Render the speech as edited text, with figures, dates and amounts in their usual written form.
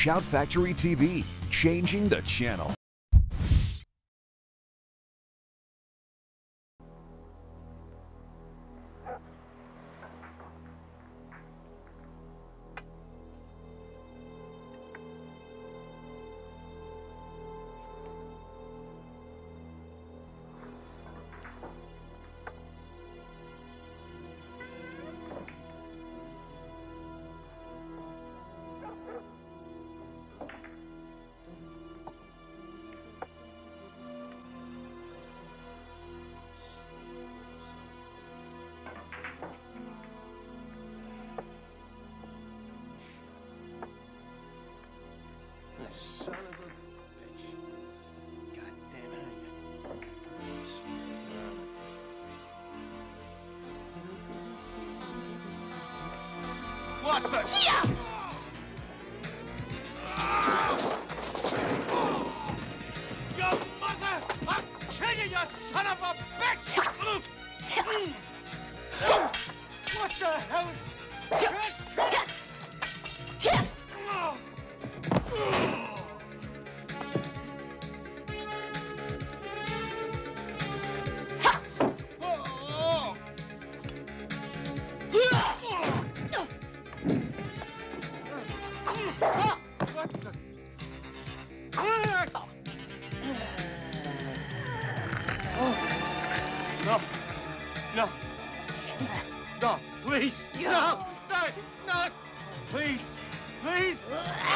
Shout Factory TV, changing the channel. Son of a bitch. God damn it. What the? Yeah! Your mother! I'll kill you, you son of a bitch! What the hell? No. No, please. No. No. No. Please. Please.